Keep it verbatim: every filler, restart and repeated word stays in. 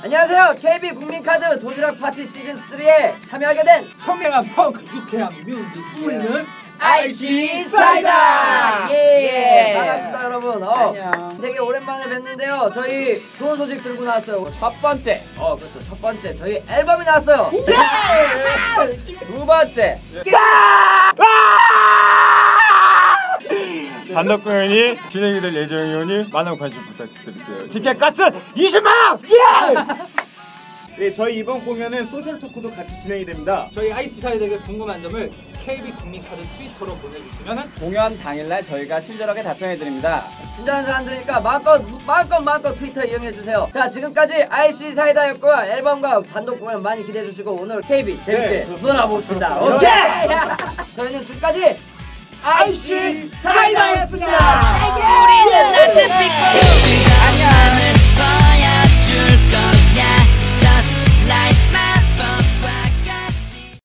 안녕하세요. 케이비 국민카드 도시락 파티 시즌 쓰리에 참여하게 된 청량한 펑크, 유쾌한 뮤직, 우리는 아이씨 사이다! 예! 예. 반갑습니다, 여러분. 어, 안녕. 되게 오랜만에 뵙는데요. 저희 좋은 소식 들고 나왔어요. 첫 번째, 어, 그렇죠. 첫 번째, 저희 앨범이 나왔어요. 두 번째, 단독 공연이 진행이 될 예정이오니 많은 관심 부탁드릴게요. 티켓 값은 이십만 원! 네, 저희 이번 공연은 소셜 토크도 같이 진행이 됩니다. 저희 아이씨 사이드에게 궁금한 점을 케이비 국민카드 트위터로 보내주시면 공연 당일날 저희가 친절하게 답변해드립니다. 친절한 사람들이니까 마음껏, 마음껏, 마음껏 트위터 이용해주세요. 자, 지금까지 아이씨 사이다였고요. 앨범과 단독 공연 많이 기대해주시고 오늘 케이비 재밌게 네, 놀아봅시다. 오케이! 저희는 지금까지 아이씨 사이다였습니다. 우리는 나트 피코